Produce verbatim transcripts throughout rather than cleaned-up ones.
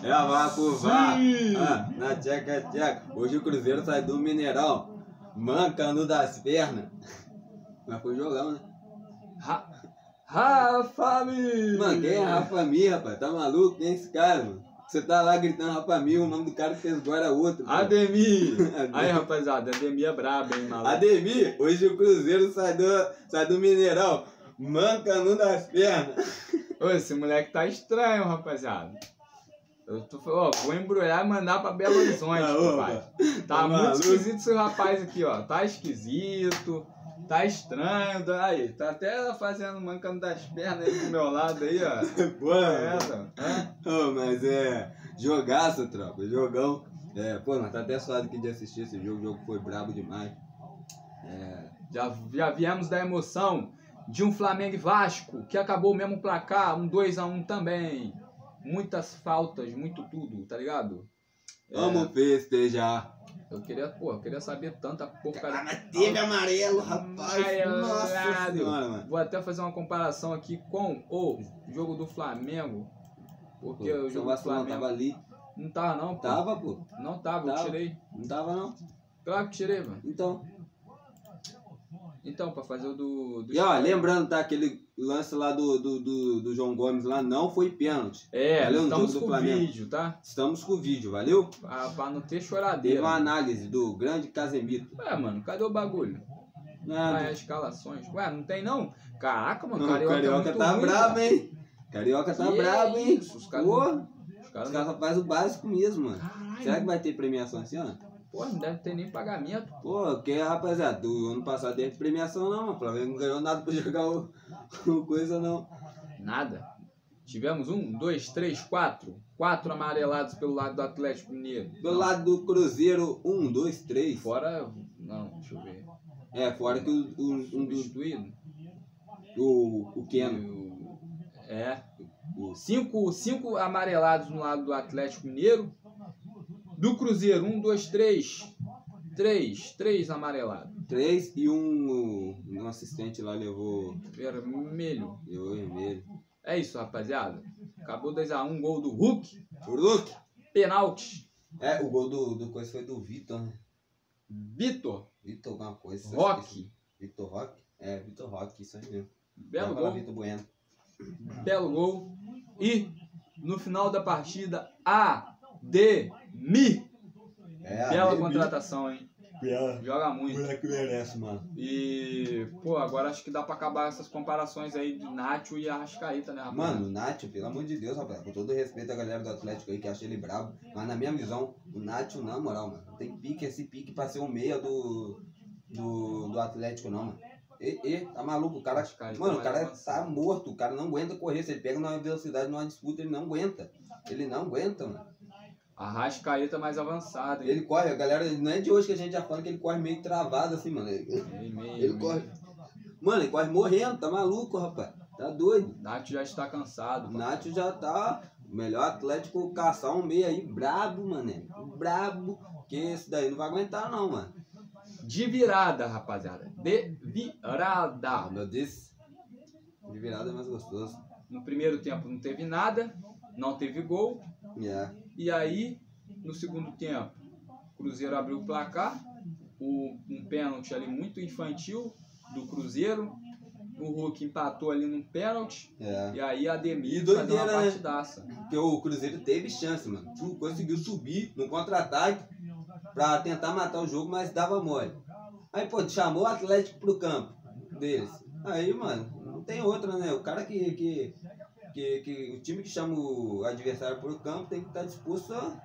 É a vá por vá. Ah, na tcheca, tcheca. Hoje o Cruzeiro sai do Mineirão, mancando das pernas. Mas foi jogão, né? Ra Rafa Mi! Mano, quem é Rafa Mi, rapaz? Tá maluco? Quem é esse cara, mano? Você tá lá gritando Rafa Mi, o nome do cara que fez gol era outro. Mano. Ademir! Aí, rapaziada, Ademir é brabo, hein, maluco? Ademir, hoje o Cruzeiro sai do, sai do Mineirão, mancando das pernas. Ô, esse moleque tá estranho, rapaziada. Eu tô, ó, vou embrulhar e mandar pra Belo Horizonte, Ah, pai. Tá, tá muito maluco? esquisito esse rapaz aqui, ó. Tá esquisito, tá estranho. Aí, tá até fazendo mancando das pernas aí do meu lado aí, ó. Pô, É essa, é? oh, mas é jogaço, tropa, jogão. É, pô, mas tá até suado aqui de assistir esse jogo, o jogo foi brabo demais. É, Já, já viemos da emoção de um Flamengo e Vasco, que acabou o mesmo placar, um dois a um também. Muitas faltas, muito tudo, tá ligado? vamos festejar. Eu queria, pô, eu queria saber tanta porcaria. Ah, mas teve amarelo, rapaz. Amarelado. Nossa senhora, mano. Vou até fazer uma comparação aqui com o jogo do Flamengo. Porque Pô, o São jogo do Vacilão Flamengo tava ali. não tava não, pô. Tava, pô. Não tava, eu Tava. tirei. Não tava, não. Claro que tirei, mano. Então. Então, pra fazer o do... do E ó, lembrando, tá? Aquele lance lá do, do, do, do João Gomes lá não foi pênalti. É, Valeu, no estamos jogo do com o Flamengo. vídeo, tá? Estamos com o vídeo, valeu? Pra, pra não ter Teve choradeira. uma análise do grande Casemiro. Ué, mano, cadê o bagulho? Nada. Ah, as escalações. Ué, não tem não? Caraca, mano, Não, o Carioca, Carioca é muito tá ruim, brabo, cara. hein? Carioca tá Que brabo, hein? isso, os caras Pô, não- Os os caras caras só fazem o básico mesmo, mano. Caralho. Será que vai ter premiação assim, ó? Pô, não deve ter nem pagamento. Pô, porque, rapaziada, do ano passado teve premiação não, mano. O Flamengo não ganhou nada pra jogar o, o coisa não. Nada. Tivemos um, dois, três, quatro. Quatro amarelados pelo lado do Atlético Mineiro. Do Não, lado do Cruzeiro, um, dois, três. Fora... Não, deixa eu ver. É, fora que o, o, um dos, Substituído. o, o Keno. O- É. O, Cinco, cinco amarelados no lado do Atlético Mineiro. Do Cruzeiro, um, dois, três. Três. Três amarelados. três e um, um assistente lá levou, Vermelho. levou vermelho. É isso, rapaziada. Acabou dois a um, gol do Hulk. O Luke. Penalti. É, o gol do, do coisa foi do Vitor, né? Vitor. Vitor alguma coisa. Roque. Vitor Roque? É, Vitor Roque, isso aí mesmo. Belo Vai falar gol. Vitor Bueno. Belo gol. E no final da partida, Ademir. É, Bela Ademir. contratação, hein? Bela. Joga muito. Moleque merece, mano. E, pô, agora acho que dá pra acabar essas comparações aí de Nacho e Arrascaeta, né, rapaz? Mano, o Nacho, pelo amor de Deus, rapaz, com todo respeito à galera do Atlético aí que acha ele brabo, mas na minha visão, o Nacho, na moral, mano, não tem pique, esse pique pra ser o meia do, do, do Atlético, não, mano. E, e, tá maluco, o cara, Arrascaeta mano, o mais cara avançado. tá morto, o cara não aguenta correr, se ele pega numa velocidade, numa disputa, ele não aguenta. Ele não aguenta, mano. Arrascaeta mais avançado, hein? Ele corre, a galera, não é de hoje que a gente já fala que ele corre meio travado assim, mano. Ele, Meio, meio, ele meio. corre. Mano, ele corre morrendo, tá maluco, rapaz. Tá doido. Nacho já está cansado. O pô. Nacho já tá. O melhor Atlético caçar um meio aí brabo, mané. Brabo. Que esse daí não vai aguentar, não, mano. De virada, rapaziada. De virada. Ah, meu Deus. De virada é mais gostoso. No primeiro tempo não teve nada, não teve gol. É. E aí, no segundo tempo, o Cruzeiro abriu o placar. O, um pênalti ali muito infantil do Cruzeiro. O Hulk empatou ali num pênalti. É. E aí a Ademir E fazendo uma doideira, né? partidaça. Porque o Cruzeiro teve chance, mano. Tu conseguiu subir no contra-ataque pra tentar matar o jogo, mas dava mole. Aí, pô, chamou o Atlético pro campo deles. Aí, mano, não tem outra, né? O cara que, que, que, que o time que chama o adversário pro campo tem que estar disposto a,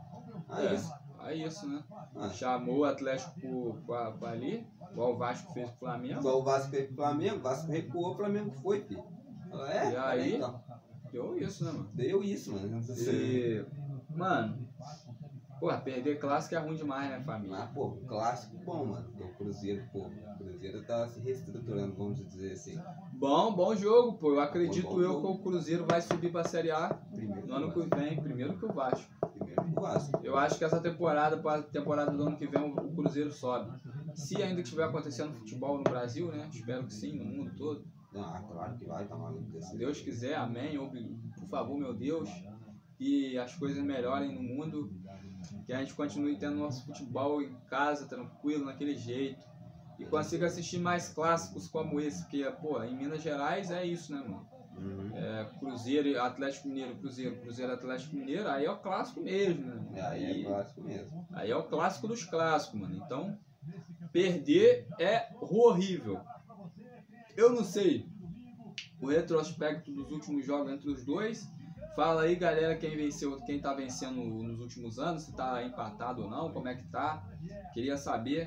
a É, isso. é isso, né? Ah, Chamou o Atlético pra, pra ali, igual o Vasco fez com o Flamengo. igual o Vasco fez pro Flamengo, o Vasco recuou, o Flamengo foi, filho. Falou, É, E aí? então. Deu isso, né, mano? Deu isso, mano. E, mano, porra, perder clássico é ruim demais, né, família? Mas, pô, clássico bom, mano. Porque o Cruzeiro, pô, o Cruzeiro tá se reestruturando, vamos dizer assim. Bom, bom jogo, pô. Eu acredito Bom, bom eu jogo. que o Cruzeiro vai subir pra Série A Primeiro no ano que o que vem, primeiro que o Vasco. Vasco. Primeiro que o Vasco. Eu acho que essa temporada, pra temporada do ano que vem, o Cruzeiro sobe. Se ainda estiver acontecendo futebol no Brasil, né? Espero que sim, no mundo todo. Ah, claro que vai, tá maluco. Se Deus quiser, amém. Ou, por favor, meu Deus. que as coisas melhorem no mundo, que a gente continue tendo nosso futebol em casa, tranquilo, naquele jeito, e consiga assistir mais clássicos como esse, porque, pô, em Minas Gerais é isso, né, mano? Uhum. É, Cruzeiro, Atlético Mineiro, Cruzeiro, Cruzeiro, Atlético Mineiro, aí é o clássico mesmo, né? Aí é clássico mesmo. Aí é o clássico dos clássicos, mano. Então, perder é horrível. Eu não sei o retrospecto dos últimos jogos entre os dois. Fala aí, galera, quem venceu, quem tá vencendo nos últimos anos, se tá empatado ou não, como é que tá. Queria saber.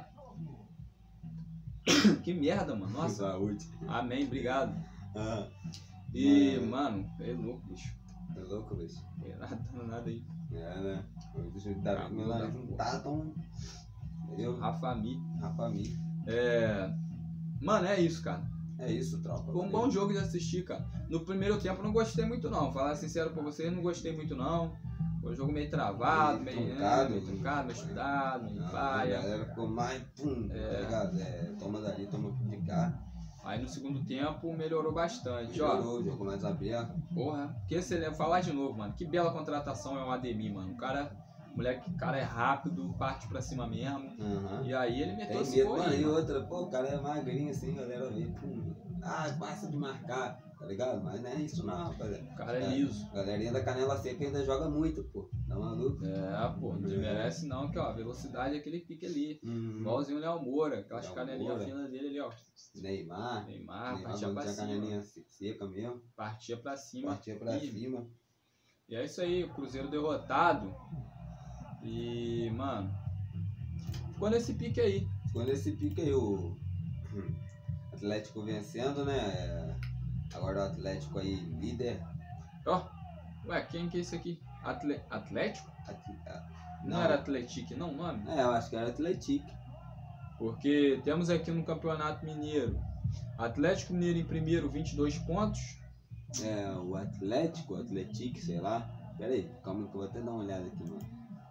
Que merda, mano. Nossa. Saúde. Amém, obrigado. Ah, E, mano. mano, é louco, bicho. É louco, bicho. É nada, nada aí. É, né? Deixa eu dar meu nariz não tá tão. Entendeu? Rafami. Rafami. É. Mano, é isso, cara. É isso, tropa. Foi um bom jogo de assistir, cara. No primeiro tempo eu não gostei muito não. Falar sincero pra vocês, não gostei muito não. Foi um jogo meio travado, meio, Meio meio truncado, meio truncado, meio estudado, meio Não, a paia. galera ficou mais. Pum, É. tá ligado? É, toma dali, toma de cá. Aí no segundo tempo melhorou bastante, ó. Melhorou, jogou mais aberto. Porra, que excelente. Falar de novo, mano. Que bela contratação é o Ademir, mano. O cara, moleque, o cara é rápido, parte pra cima mesmo. Aham. E aí ele meteu Tem esse medo, gol mano. aí, E mano. outra, pô, o cara é magrinho assim, galera vê. Pum. Ah, passa de marcar, tá ligado? Mas não é isso não, rapaziada. O cara é liso. Galerinha da canela seca ainda joga muito, pô. Tá maluco? É, pô, não desmerece não, que ó, velocidade é aquele pique ali. Hum. Igualzinho o Léo Moura, aquelas Léo canelinhas Moura. finas dele ali, ó. Neymar. Neymar, Neymar partia quando pra tinha cima. canelinha se- seca mesmo. Partia pra cima. Partia pra E- cima. E é isso aí, o Cruzeiro derrotado. E, mano, ficou nesse pique aí. Ficou nesse pique aí o hum, Atlético vencendo, né? É, agora o Atlético aí líder. Ó, ué, quem que é esse aqui? Atle- Atlético? Ati- ah, Não, era Atlético, não, o nome? É, eu acho que era Atlético. Porque temos aqui no Campeonato Mineiro Atlético Mineiro em primeiro, vinte e dois pontos. É, o Atlético, o Atlético, sei lá. Pera aí, calma que eu vou até dar uma olhada aqui, mano.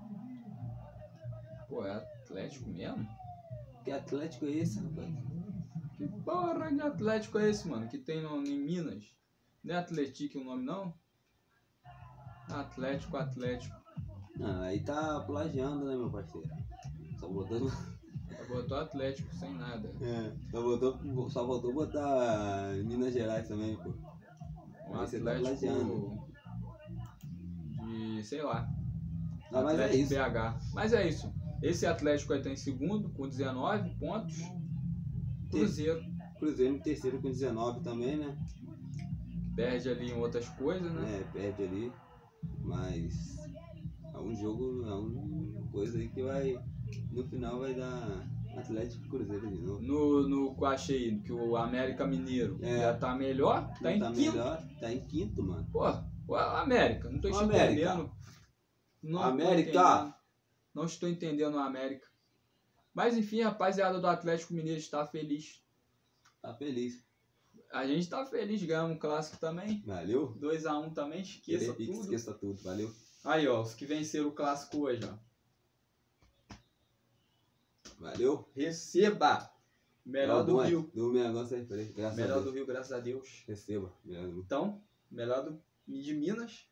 Pô, é Atlético mesmo? Que Atlético é esse, rapaz? Que porra de Atlético é esse, mano? Que tem no, em Minas? Não é Atlético o nome, não? Atlético, Atlético. Não, aí tá plagiando, né, meu parceiro? Só botou. Só botou Atlético sem nada. É, só botou. Só voltou botar Minas Gerais também, pô. Um Aí você tá Atlético plagiando. de, sei lá, Ah, mas é Atlético isso. B H. Mas é isso. Esse Atlético aí tá em segundo com dezenove pontos. Cruzeiro Cruzeiro em terceiro com dezenove também, né? perde ali em outras coisas, né? É, perde ali. Mas é um jogo, é uma coisa aí que vai. No final vai dar Atlético e Cruzeiro de novo. No, no que eu achei que o América Mineiro É. já tá melhor, tá Não em tá quinto. melhor, tá em quinto, mano. Pô, o América, não tô O te América. entendendo. Não tô América. entendendo. Não estou entendendo o América. Mas enfim, a rapaziada do Atlético Mineiro está feliz. Tá feliz. A gente tá feliz, ganhamos um clássico também. Valeu? dois a um também, esqueça Ele- tudo. Esqueça tudo, valeu? Aí, ó, os que venceram o clássico hoje, ó. Valeu? Receba! Melhor do Bom, é. Rio. Do Mengão sem freio, graças a Melhor Deus. do Rio, graças a Deus. Receba. Melhor do... Então, melhor do, de Minas.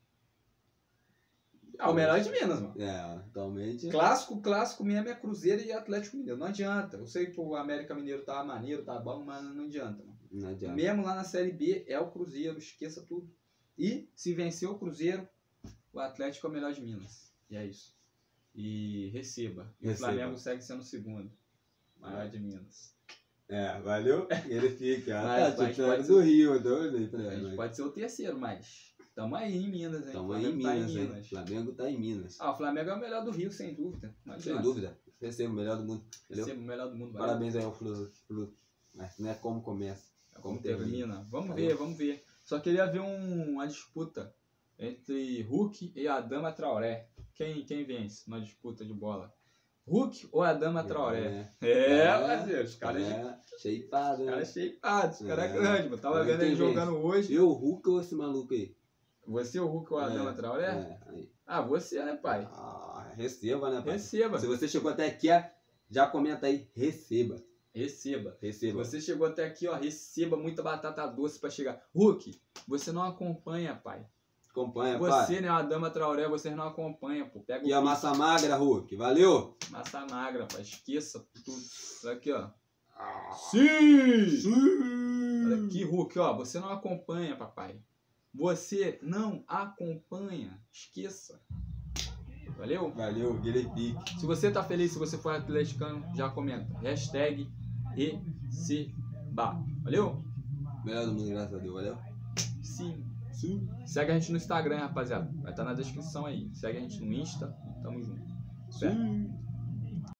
Ah, o melhor é de Minas, mano. É, atualmente. Clássico, clássico mesmo é Cruzeiro e Atlético Mineiro. Não adianta. Eu sei que o América Mineiro tá maneiro, tá bom, mas não adianta, mano. Não adianta. Mesmo lá na Série B é o Cruzeiro, esqueça tudo. E se vencer o Cruzeiro, o Atlético é o melhor de Minas. E é isso. E receba. E Receba. o Flamengo segue sendo o segundo. Maior de Minas. É, valeu? E ele fica. Mas- Ah, mas tu pode era ser- do Rio, doido aí pra A gente ele. pode ser o terceiro, mas tamo aí em Minas, hein? Tamo O aí em Flamengo tá Minas, hein? Flamengo tá em Minas. Ah, o Flamengo é o melhor do Rio, sem dúvida. Não Sem adianta. dúvida. Receba o melhor do mundo. Entendeu? Receba o melhor do mundo. valeu. Parabéns aí ao Flu. Flu. Mas não é como começa. É como como termina. termina. Vamos Valeu. ver, vamos ver. Só queria ver um- uma disputa entre Hulk e Adama Traoré. Quem, quem vence na disputa de bola? Hulk ou Adama Traoré? É, É, É, parceiro, os caras é, shapeado, os né? caras shapeados, os caras É. grandes, mano. Tava Mas vendo quem ele vence? jogando hoje. Eu, o Hulk ou esse maluco aí? Você, o Hulk ou Adama É, Traoré? É, aí. Ah, você, né, pai? Ah, receba, né, pai? Receba. Se você chegou até aqui, já comenta aí, receba. Receba. Se Receba. você chegou até aqui, ó, receba muita batata doce pra chegar. Hulk, você não acompanha, pai. Acompanha, Você, pai. né, a Dama Traoré, vocês não acompanham, pô. Pega E o a massa magra, Hulk. Valeu? massa magra, pai. Esqueça tudo. Olha aqui, ó. Sim! Sim! Olha aqui, Hulk, ó. Você não acompanha, papai. Você não acompanha. Esqueça. Valeu? Valeu, virei pique. Se você tá feliz, se você for atleticano, já comenta. Hashtag Receba. Valeu? Melhor do mundo, graças a Deus. Valeu? Sim. Sim. Segue a gente no Instagram, rapaziada. Vai estar na descrição aí. Segue a gente no Insta. Tamo junto. Certo? Sim.